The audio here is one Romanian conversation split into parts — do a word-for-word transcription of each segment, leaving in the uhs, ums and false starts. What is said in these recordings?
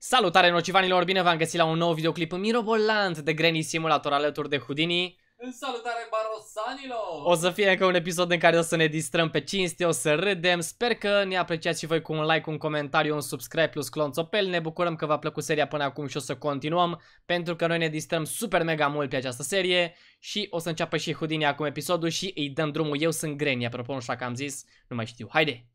Salutare nocivanilor, bine v-am găsit la un nou videoclip mirobolant de Granny Simulator alături de Houdini. Salutare barosanilor! O să fie încă un episod în care o să ne distrăm pe cinste, o să râdem. Sper că ne apreciați și voi cu un like, un comentariu, un subscribe plus clonțopel. Ne bucurăm că v-a plăcut seria până acum și o să continuăm, pentru că noi ne distrăm super mega mult pe această serie. Și o să înceapă și Houdini acum episodul și îi dăm drumul. Eu sunt Granny, apropo, nu știu dacă am zis, nu mai știu. Haide!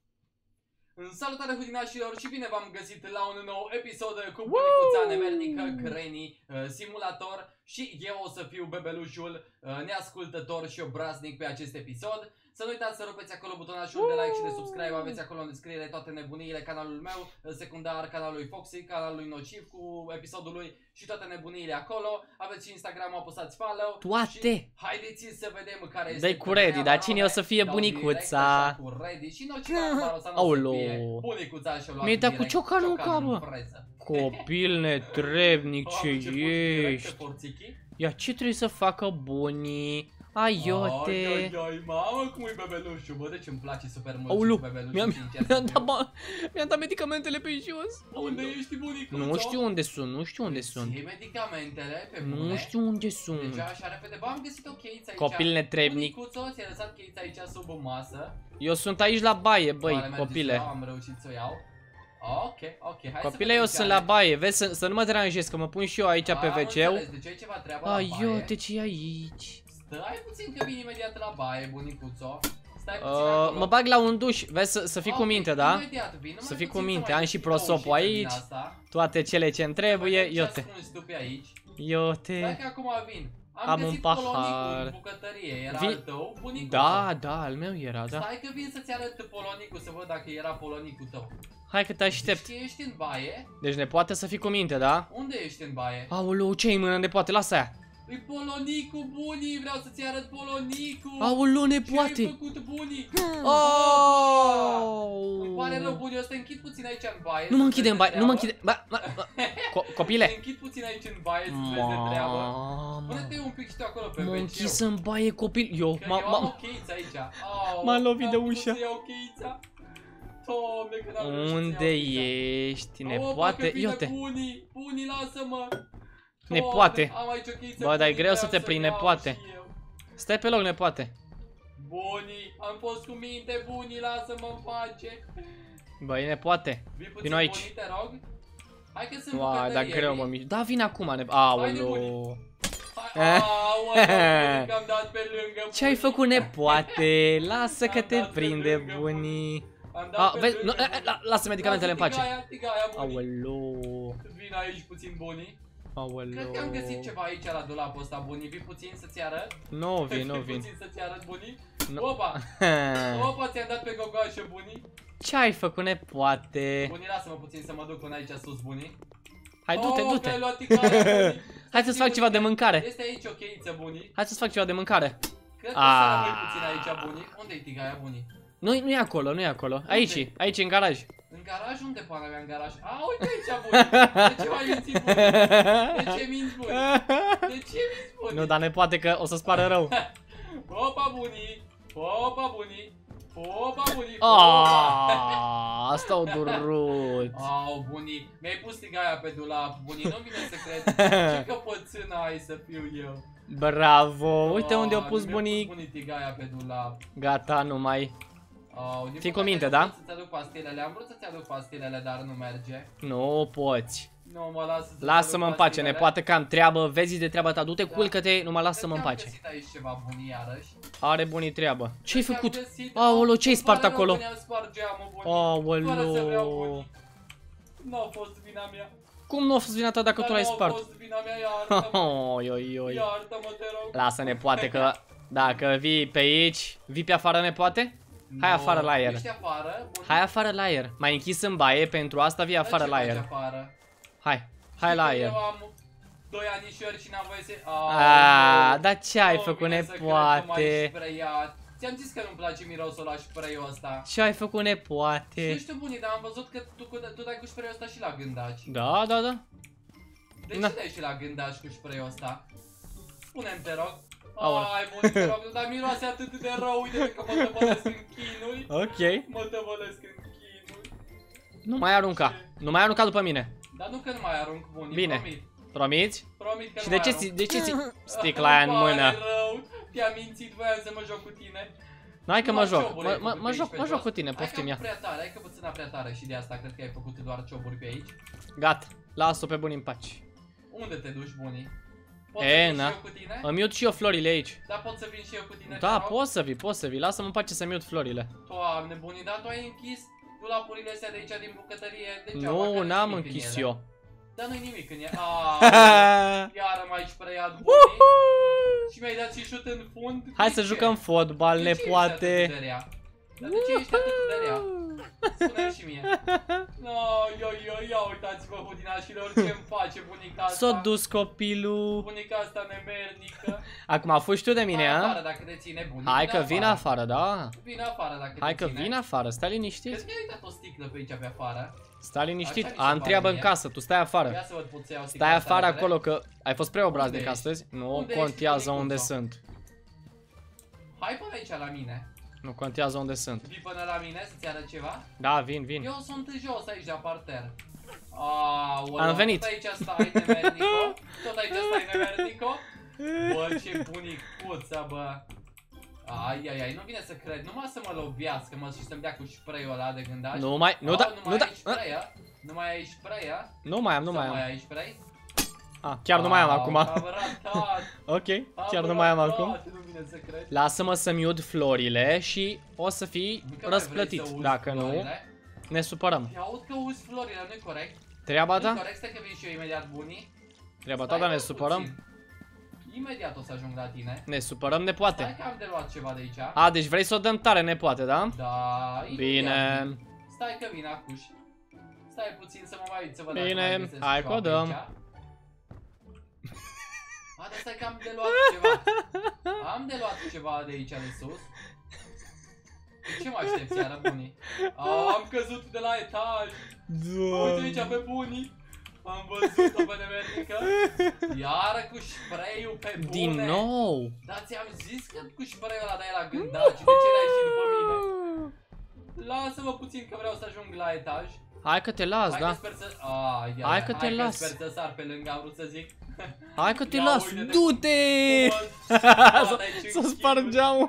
Salutare Houdinașilor și bine v-am găsit la un nou episod cu bunicuța nemernică Granny uh, Simulator. Și eu o să fiu bebelușul uh, neascultător și obraznic pe acest episod. Să nu uitați să rupeți acolo butonașul de like și de subscribe. Aveți acolo în descriere toate nebuniile canalul meu, secundar canalului Foxy, canalului Nociv cu episodul lui și toate nebuniile acolo. Aveți și Instagram-ul, apăsați follow. Toate! Și haideți să vedem care este. Dă-i cu Reddy, dar cine o să fie bunicuța? Cu Reddy și Nocivan Barosan o să fie bunicuța și-o luat mi-ai dat cu direct ciocanul în cap, bă. freză. Copil netrebnic ce Mamă, ce porți ești. direct, porțichi. Ia ce trebuie să facă bunii? Aiote. Ai, ai, ai, mamă, cum e bebelușul, bă, deci îmi place super mult Aulu, și bebelușul, mi-am sincer să mi-am fiu. dat, ba- mi-am dat medicamentele pe jos. Unde ești, bunicuțo? Nu știu unde sunt, nu știu unde sunt. Ții medicamentele pe bune? Nu știu unde sunt. Deci așa repede, bă, am găsit o cheiță aici. Copil netrebnic. Bunicuțo, ți-a lăsat cheița aici sub o masă. Eu sunt aici la baie, Oare băi, merge copile. să o iau? Am reușit să o iau. Ok, ok, hai să Copile, vedem eu ce sunt are. la baie, vezi, să, să nu mă deranjezi, că mă pun și eu aici pe Am ve ce-ul. înțeles, deci ai ceva treabă la baie. Aiote, ce e aici? Stai puțin că vin imediat la baie, bunicuțo. Stai puțin Uh, acolo. mă bag la un duș, vezi, să, să fii cu Ok, minte, da? imediat vin, numai Să fii puțin cu minte, mai am și deschid o prosopul ușiță din aici. asta. Toate cele ce-mi trebuie, Vedem ce iote. ascunzi tu pe aici. Stai Iote. că acum vin. Am, Am un găsit pahar. polonicul în bucătărie, era Vi- al tău, bunicuțo. Da, da, al meu era, da. Stai că vin să-ți arăt polonicul, să văd dacă era polonicul tău. Hai că te aștept. Știi, ești în baie? Deci ne poate să fii cu minte, da? Unde ești în baie? Aoleu, ce-i în mână, ne poate, lasă aia. E polonicul, bunii, vreau să-ți arăt polonicul. Aoleu, ne Ce-ai poate. făcut, bunii? Îmi pare rău, Oh! bunii, o să te închid puțin aici în baie. Nu mă să închide în vezi baie, de nu mă treabă. închide. Ba, ba, ba. Co- Copile. Te închid puțin aici în baie să vezi de treabă. Pune-te un pic și tu acolo pe M-am ve ce-ul. închis în baie, copil. Eu, Că m-am... eu am o m-am- cheiță aici. Au, M-a lovit n-am de putut ușă. să iau cheița. Doamne, că n-am reușit să Unde iau cheița. ești? Ne Opa, poate? că vine Iote. bunii, bunii, lasă-mă. Ne Doamne, poate. Am aici o cheiță. Bă, dar e bunii, greu să vreau te să prind, iau ne poate. și eu. Stai pe loc, ne poate. Bunii, am fost cu minte, bunii, lasă-mă în pace. Băi, ne poate. Vii puțin, Vino aici. bunii, te rog. Hai că sunt Uai, dar bucătărie, greu, vii? mă, mici. Da, vine acum, ne... Haide, Aoleu. Hai, aoleu, că am dat pe lângă. Ce ai bunii. făcut, ne poate? Lasă că Am te dat pe prinde, lângă, bunii. Am dat A, pe vezi, nu, lângă, e, e, la- lasă medicamentele în pace. Tigaia, tigaia, bunii. Aoleu. Vin aici puțin, bunii. Cred Aoleu. că am găsit ceva aici la dulapul ăsta, bunii. Vii puțin să-ți arăt? Nu vin, nu Vii vin. puțin să-ți arăt, bunii? Nu. Opa! Opa, ți-am dat pe gogoașă, bunii. Ce ai făcut, ne poate? Bunii, lasă-mă puțin să mă duc până aici sus, bunii. Hai, du-te, Oh, du-te. că ai luat tigaia, bunii. Hai să-ți fac ceva de mâncare. Este aici o cheiță, bunii. Hai să-ți fac ceva de mâncare. Cred că Ah. să rămâi puțin aici, bunii. Unde-i tigaia, bunii? Nu, nu e acolo, nu e acolo. Aici, aici, în garaj. În garaj? Unde pana mea în garaj? A, uite aici, bunii. De ce m-ai mințit, bunii? De ce minți, bunii? De ce minți, bunii? Nu, dar ne poate că o să-ți pară rău. Opa, bunii! Opa, bunii! Opa, bunii! Aaaa, asta o durut. Au, bunii! Mi-ai pus tigaia pe dulap, bunii, nu vine să cred. Ce căpățână ai să fiu eu. Bravo, uite unde au pus Mi-a bunii. pus bunii tigaia pe dulap. Gata, nu mai. Au, din Fii cu păcate minte, nu da? pot să-ți aduc pastilele, am vrut să-ți aduc pastilele, dar nu merge. Nu poți. Nu mă lasă să-ți Lasă-mă aduc în pace, ne pastilele. poate că am treabă. Vezi de treaba ta, du-te, Da. culcă-te, nu mă lasă-mă în Cred că pace. Am găsit aici ceva bunii iarăși. Are bunii treabă. Ce-ai Cred că am făcut? găsit- Aoleu, ce-ai Îmi spart pare rău, acolo? bunii, am spart geamul, bunii. Fără să vreau, Aoleu. bunii. Nu a fost vina mea. Cum nu a fost vina ta dacă tu l-ai Dar spart? Nu a fost vina mea, iartă-mă. Oi, oi, oi. Iartă-mă, te rog. Lasă-ne poate că dacă vii pe aici, vii pe afară, ne poate? Hai Nu, afară la aer. Ești afară? Bun. Hai afară la aer. M-ai închis în baie, pentru asta vii afară ce la faci aer. afară? Hai, hai Știi la că aer. Eu am doi anișori și n-am voie să... Aaaa, dar ce ai Nu făcut, vine ne să cred că m-ai poate? spreiat. Ți-am zis că nu-mi place mirosul la spray-ul ăsta. Ce ai făcut, ne Și nu poate? știu, bunii, dar am văzut că tu, cu- tu dai cu spray-ul ăsta și la gândaci. Da, da, da. De ce Na. dai și la gândaci cu spray-ul ăsta? Spune-mi, te rog. Aoleu. Ai, bunii, te rog, dar miroase atât de rău, uite că mă tăvălesc în chinuri. Ok. Mă tăvălesc în chinuri. Nu mai arunca. Nu mai arunca după mine. Dar nu că nu mai arunc bunii, Bine. promit. Promiți? Promit că Și nu de mai ce ți, arunc. de ce ți sticla aia în Îmi pare mână? rău. Te-am mințit, voiam să mă joc cu tine. Hai că Nu, mă am joc, cioburi mă, ai mă, făcut mă pe joc, aici mă pe joc jos. cu tine, Hai poftim că ia. am prea tare, hai că puțin prea tare și de asta cred că ai făcut doar cioburi pe aici. Gata, las-o pe bunii în pace. Unde te duci, bunii? Pot E, să vin na. și eu cu tine? Îmi iut și eu florile aici. Da, pot să vin și eu cu tine, te Da, rog? poți să vii, poți să vii, lasă-mă în pace să-mi iut florile. Doamne, bunii, dar tu ai închis dulapurile astea de aici din bucătărie degeaba, că Nu, nu-i n-am nimic în închis ele. eu. Dar nu-i nimic în ele. Aaaa, iară m-ai spreiat, bunii. Și mi-ai dat și șut în fund. Hai De să ce? jucăm fotbal, De ne ce ești poate. atât de rea? Dar de ce ești atât de rea? Spune-mi și mie. No, yo, yo, ia uitați-vă, hudinașilor, ce-mi face bunica asta. S-o dus copilul. Bunica asta nemernică. Acum a fost tu de mine, Hai afară a? dacă te ține, bunic. Hai că vin afară, da? Vin afară dacă Hai te că ține. vin afară, stai Crezi liniștit. că ai uitat o sticlă pe aici pe afară? Stai liniștit, Așa mi se am pare treabă în mie. casă, tu stai afară. Ia să văd, pot să iau sticla Stai asta afară repede. acolo că ai fost prea obraznic Unde ești? astăzi. Nu Unde ești, contează unde bunicuțo? sunt. Hai până aici la mine. Nu contează unde sunt. Vii până la mine să-ți arăt ceva? Da, vin, vin. Eu sunt jos aici la parter. Aoleu, Am venit. Tot aici stai, nemernico. Tot aici stai, nemernico. Bă, ce bunicuță, bă. Ai, ai, ai, nu vine să cred. Numai să mă lovească, mă, și să-mi dea cu spray-ul ăla de gândaș. Nu mai, nu Oh, da, nu nu mai da. ai spray-a? Nu mai ai spray-a? Nu mai am, nu Sau mai am. mai ai spray? Ah, chiar nu mai am Au, acum. Am ratat. Ok, chiar Am nu mai am ratat, acum. Nu vine să cred. Lasă-mă să-mi iud florile și o să fii Încă mai răsplătit. vrei să uzi Dacă nu, florile? ne supărăm. Eu aud că uzi florile, nu-i corect? Treaba Nu-i ta? corect, stai că vin și eu imediat, bunii. Treaba ta, Stai, dar ne bă, supărăm. puțin. Imediat o să ajung la tine. Ne supărăm, ne Stai poate. că am de luat ceva de aici. A, deci vrei să o dăm tare, ne poate, da? Da, Bine. imediat. Stai că vin acuș. Stai puțin să mă mai uit să văd dacă Bine, mai găsesc hai ceva că o pe dăm. aici. A, dar stai că am de luat ceva. Am de luat ceva de aici de sus. Ce mă aștepți, iară, bunii? Au, am căzut de la etaj. Uite aici pe bunii. Am văzut-o pe nemernică. Iară cu spray-ul pe bune. Din nou. Dar ți-am zis că cu spray-ul ăla de la gândaci. De ce l-ai și după mine? Lasă-mă puțin că vreau să ajung la etaj. Hai că te las, Hai da? că sper să... Ah, ia, Hai că te hai las. Că sper să sar pe lângă, am vrut să zic. Hai că te Ia las, uite-te. du-te! Bă, Să dai să cinci sparg kiluri. geamul.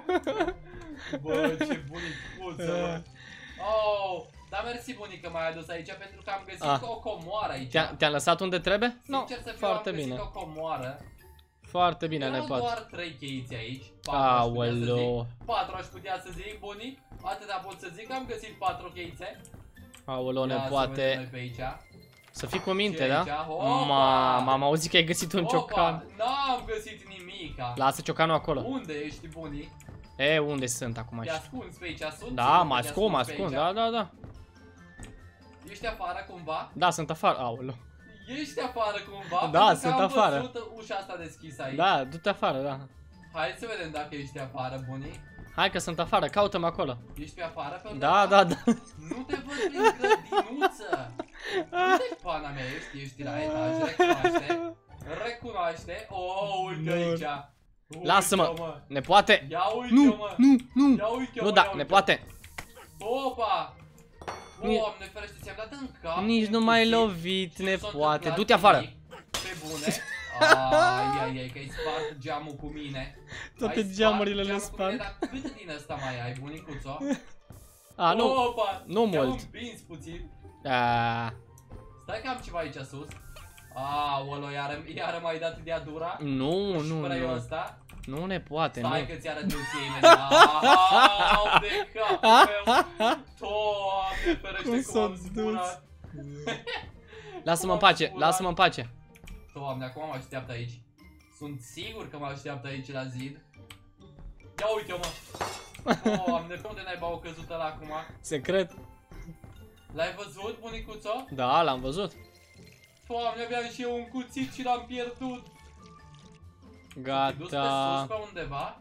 Bă, ce bunicuță, bă. Oh, dar mersi bunică m-ai adus aici pentru că am găsit Ah. o comoară aici. Te-am te lăsat unde trebuie? Nu, Sincer să fiu, foarte am găsit bine. o comoară. Foarte bine, ne Erau poate. doar trei cheiți aici. Patru aș putea să Aoleu. zic. Patru aș putea să zic, bunii. Atâta pot să zic, am găsit patru cheițe. Aoleu, ne Ia să vedem poate. noi pe aici. Să fii cu minte, Ce da? aici? Opa! Mama, am auzit că ai găsit un ciocan. Opa, n-am găsit nimica. Lasă ciocanul acolo. Unde ești, bunii? E, unde sunt acum Te aici? ascunzi pe aici, sunt? Da, Sigur mă că te ascund, mă ascunzi pe ascund, aici? da, da, da. Ești afară cumva? Da, sunt afară, aoleu. Ești afară cumva? Da, Pentru că sunt am afară. văzut ușa asta deschisă aici. Da, du-te afară, da. Hai să vedem dacă ești afară, bunii. Hai că sunt afară, caută-mă acolo. Ești pe afară? Pe Da, undeva? da, da. Nu te văd prin grădinuță. Unde pana mea ești? Ești la etaj, recunoaște. Recunoaște. Oh, uite aici. Uite, Lasă-mă. mă. Ne poate. Ia uite, Nu, mă. nu, nu. Ia uite, Nu, mă, da, ia ne uite. poate. Opa! Ni- Doamne ferește, ți-am dat în cap. Nici un nu m-ai cuțit lovit, și ne nu s-a poate. întâmplat Du-te afară. nimic. Pe bune. Ai, ai, ai, că ai spart geamul cu mine. Toate Ai spart geamurile le geamul cu mine, sparg. Dar cât din ăsta mai ai, bunicuțo? A, nu. Opa! nu te-am mult. împins puțin. A, Stai că am ceva aici sus. Aoleu, iară, iară m-ai dat de-a dura. nu, Cu nu, spray-ul nu. ăsta. Nu ne poate, nu. Stai că ți arăt eu ție imediat. Au de capul meu. Doamne ferește Cum cum s-a am dus? zburat. Lasă-mă în Cum am pace, zburat. lasă-mă în pace. Doamne, acum mă așteaptă aici. Sunt sigur că mă așteaptă aici la zid. Ia uite-mă. Doamne, pe unde n-ai bau căzut ăla acum? Secret. L-ai văzut, bunicuțo? Da, l-am văzut. Doamne, aveam și eu un cuțit și l-am pierdut. Te-ai dus pe Gata. sus pe undeva?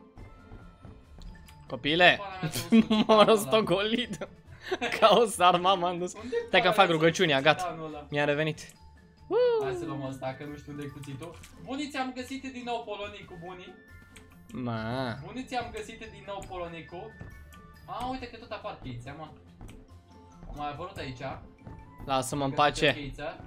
Copile, Pana mea, te-a dus cu m-am cuțitanul ăla. rostogolit. Ca o sarma m-am dus. Unde Stai că pana fac mea rugăciunea, sunt gata. cuțitanul ăla? Mi-a revenit. Hai să luăm ăsta, că nu știu unde e cuțitul. Bunii, ți-am găsit din nou polonicul, bunii. Ma. Bunii, ți-am găsit din nou polonicul. A, uite că tot apar cheițe, mă. Am mai apărut aici. Lasă-mă în Găsit o pace. cheiță.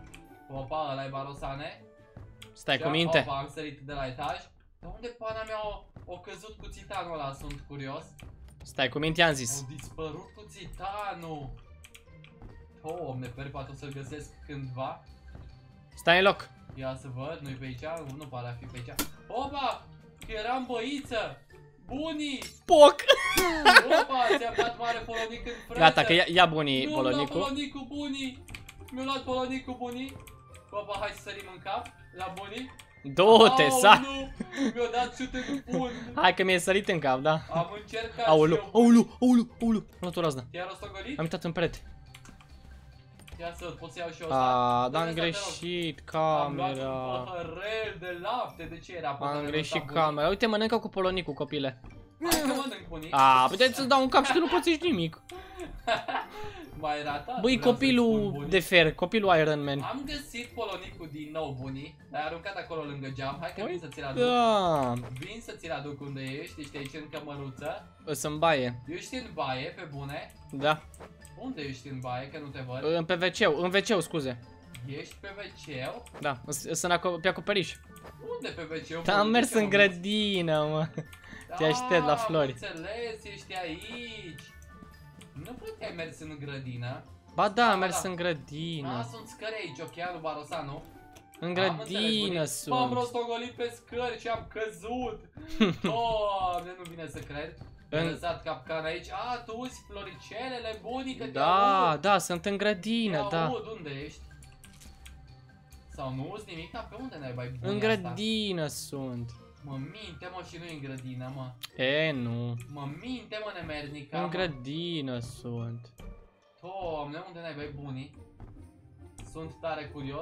Opa, ăla e Barosane. Stai cu minte. Opa, am sărit de la etaj. Dar unde pana mea o, o căzut cu țitanul ăla? Sunt curios. Stai cu minte, am zis. Au dispărut cu țitanul. Doamne, per poate o să-l găsesc cândva. Stai în loc. Ia să văd, nu-i pe aici? Nu pare a fi pe aici. Opa! Că eram băiță! Bunii! Poc! Opa! Ți-am dat mare polonic în freză! Gata, că ia, ia bunii Nu, polonicul. Nu, polonicul bunii! Mi-a luat polonicul bunii! Opa, hai să sărim în cap la bunii! Du-te, sa! Nu! Mi-a dat șut în pun! Hai că mi-e sărit în cap, da? Am încercat Aulu, și eu. aulu, aulu, aulu. Am luat o raznă. Te-a rostogolit? Am uitat în perete. Ia să pot să iau și eu Aaa, ăsta. dar am Dă-mi ăsta, te rog. greșit Am luat un camera. păhărel de lapte, de ce era Am păhărelul greșit ăsta, bunii? camera. Uite, mănâncă cu polonicul, copile. Hai că mănânc, bunii. A, puteți să-ți dau un cap și tu nu pățești nimic. Mai ratat. Băi, vreau să-ți spun, copilul bunii. de fer, copilul Iron Man. Am găsit polonicul din nou, bunii. L-ai aruncat acolo lângă geam. Hai că vin să ți-l aduc. Da. Vin să ți-l aduc unde ești. Ești aici în cămăruță. Să-mi baie. Ești în baie, pe bune. Da. Unde ești în baie, că nu te văd? În pe ve ce-ul, în ve ce-ul, scuze. Ești pe ve ce-ul? Da, sunt pe acoperiș. Unde pe ve ce-ul? Da, am mers în grădină, mă. Te aștept la flori. Am înțeles, ești aici. Nu cred că ai mers în grădină. Ba da, Da, am mers da. în Da, grădină. sunt scări aici, ok, lui Barosanu. În Am înțeles, grădină bunic. M-am sunt. rostogolit pe scări și am căzut. Doamne, nu vine să cred. Am În- lăsat capcana aici. A, tu uzi floricelele, bunică, te Da, aud. da, sunt în grădină, Te da. aud, unde ești? Sau nu uzi nimic? Pe unde n-ai bai bunii În asta? grădină sunt. Mă minte, mă, și nu în grădină, mă. E, nu. Mă minte, mă, nemernica, În mă. grădină sunt. Doamne, unde n-ai bai bunii? Sunt tare curios.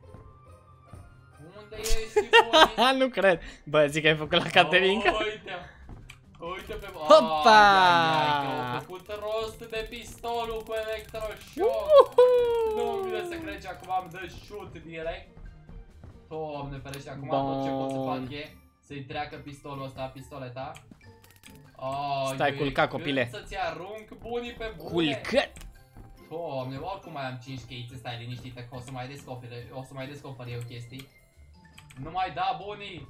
Unde ești, bunii? Nu cred. Bă, zic că ai făcut la Caterinca. Uite, uite pe... Hopa! Ai, ai, ai, că au făcut rost de pistolul cu electroshock. Nu vine să crezi, acum am dă shoot direct. Doamne ferește, acum tot ce pot să Bun. fac e să-i treacă pistolul ăsta, pistoleta. Oh, Stai, culca, copile. să-ți arunc bunii pe bune. Culcă! Doamne, oricum mai am cinci cheițe, stai liniștită că o să mai descopere, o să mai descoper eu chestii. Nu mai da bunii.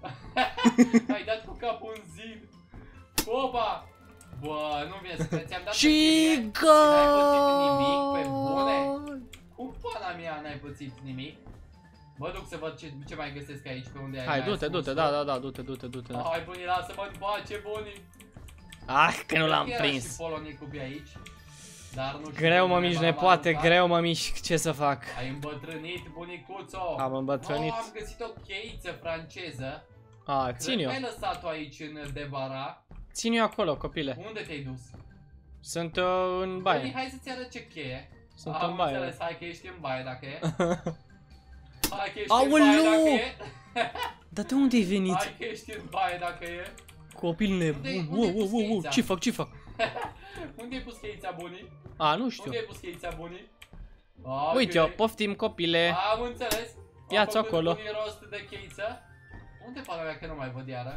Ai dat cu capul în zid. Opa! Bă, nu vine să crezi, ți-am dat Și pe gol! N-ai pățit nimic, pe bune? Cum pana mea n-ai pățit nimic? Mă duc să văd ce, ce mai găsesc aici, pe unde ai Hai, mai du-te, ascuns du-te, tu. da, da, da, du-te, du-te, du-te. da. Hai bunii, lasă-mă în pace, bunii. Ah, că nu l-am Era prins. și polonicul pe aici. Dar nu știu Greu unde mă ne mișc, va nepoate, arunca. greu mă mișc, ce să fac? Ai îmbătrânit, bunicuțo. Am îmbătrânit. Oh, am găsit o cheiță franceză. A, țin Cred eu. că ai lăsat-o aici în Debara. Țin eu acolo, copile. Unde te-ai dus? Sunt uh, în Băi, baie. hai să-ți arăt ce cheie. Sunt Am în baie. înțeles, hai că ești în baie dacă e. Hai că ești Aoleu! în baie dacă e. Dar de unde ai venit? Hai că ești în baie dacă e. Copil Unde-i- nebun. unde-i Wow, wow, pus wow, wow. cheița? Ce fac, ce fac? Unde ai pus cheița bunii? A, nu știu. Unde ai pus cheița bunii? Ok. Uite-o, poftim, copile. Am înțeles. Ia-ți Am făcut acolo. bunii rost de cheiță. Unde pana mea că nu mai văd iară?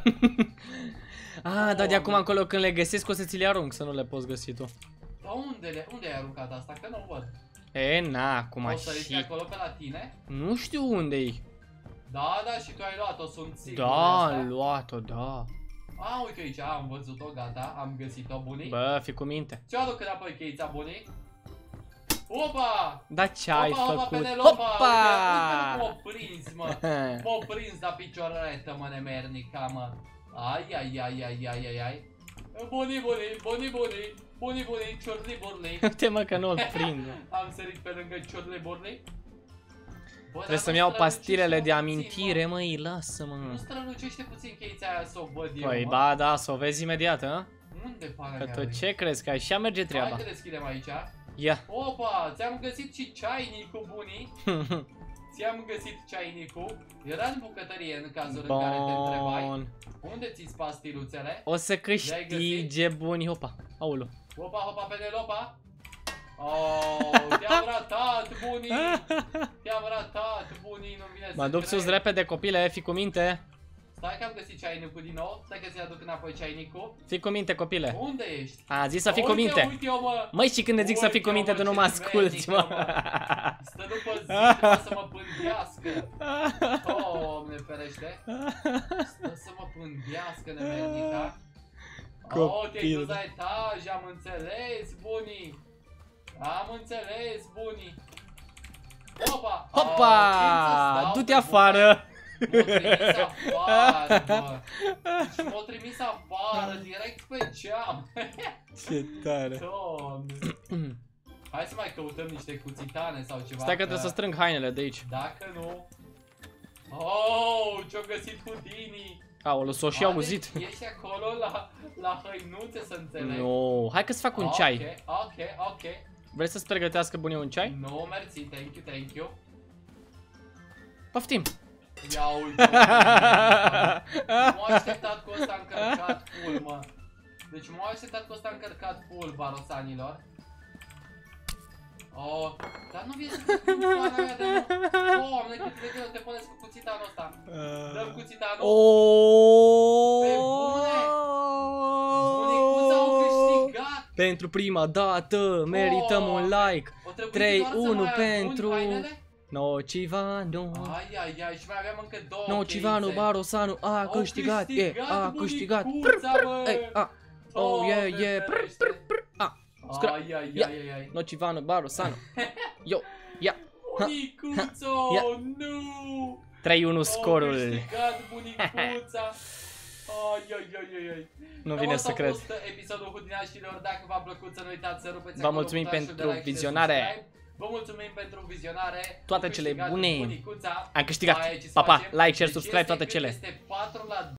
A, dar de acum încolo când le găsesc o să ți le arunc, să nu le poți găsi tu. Dar unde, le, unde ai aruncat asta? Că nu văd. E, na, acum O să riști și... acolo pe la tine? Nu știu unde-i. Da, da, și tu ai luat-o, sunt sigur de Da, asta. am luat-o, da. A, uite aici, am văzut-o, gata, am găsit-o, bunii. Bă, fi cu minte. Ce-o aduc înapoi cheița, bunii? Opa! Da, ce ai Opa, opa, făcut? Penelopa! Uite, Hopa! uite cum m-o prins, mă! M-o prins la picioretă, mă, nemernica, mă! Ai, ai, ai, ai, ai, ai, ai! Bunii, bunii, bunii, bunii! Bunii, bunii, ciorli, burli! Uite mă că nu-l prind. Am sărit pe lângă ciorli, burli. Bă, Trebuie dar să-mi nu iau strălucește pastilele de puțin, amintire, mă. măi, lasă-mă. Nu strălucește puțin cheița aia să o văd eu, Păi, mă. ba, da, să o vezi imediat, a? Unde pana Că mea, tu băi? ce crezi, că așa merge treaba. Hai că deschidem aici. Ia. Opa, ți-am găsit și ceainicul, bunii. Ți-am găsit ceainicul. Era în bucătărie în cazul în care te întrebai. Bun. Unde ți-s pastiluțele? O să Le-ai câștige bunii, hopa. Aulu. Opa, hopa, Penelopa. Oh, te-am ratat, bunii. Te-am ratat, bunii, nu vine să Mă duc cred. sus repede, copile, fi cu minte. Stai că am găsit ceainicul din nou. Stai că ți aduc înapoi ceainicul. Fi cu minte, copile. Unde ești? A zis să fii cu Uite, minte. uite-o, mă. Măi, și când îți zic să fii cu Uite-o, minte, mă, tu nu ce mă asculti, nimernică, mă. Stă după zi, trebuie să mă pândească. Doamne ferește. Stă să mă pândească nemernica. Ok, dus la etaj, am înțeles, bunii. Am înțeles, bunii. Opa! Hopa! Du-te afară! M-a trimis afară, bă. Deci m-a trimis afară, direct pe geam. Ce tare. Doamne. Hai să mai căutăm niște cuțitane sau ceva. Stai că trebuie să strâng hainele de aici. Dacă nu... Oh, ce-o găsit Houdini. Aoleu, s-o și auzit. Ești acolo la, la hăinuțe, să înțeleg. No, hai că-ți fac un Ok, ceai. ok, ok. Vrei să-ți pregătească bunii un ceai? No, mersi, thank you, thank you. Poftim. Ia uite, m-a așteptat cu ăsta încărcat full, mă. Deci m-a așteptat cu ăsta încărcat full, barosanilor. Oh, dar nu vii să te pun foara aia de nu. Doamne, cât de greu te puneți cu cuțitanul ăsta. Dăm cuțitanul. Pe bune. Bunicuța au câștigat. Pentru prima dată merităm un like. trei unu pentru Nocivanu. Ai, ai, ai, și mai aveam încă două Nocivanu Barosanu a câștigat. E, a câștigat. Ei, a. Oh, yeah, yeah. A. Ai, ai, ai, ai, ai. Nocivanu Barosanu. Yo, ia. Bunicuțo, nu. trei unu scorul. Au câștigat bunicuța. Ai, ai, ai, ai. Nu vine să cred. Asta a fost episodul Houdinașilor. Dacă v-a plăcut, să nu uitați să rupeți Vă mulțumim pentru vizionare. Vă mulțumim pentru vizionare. Toate cele bune. Bunicuța. Am câștigat. Pa, pa, like, share, subscribe, toate cele. Este patru la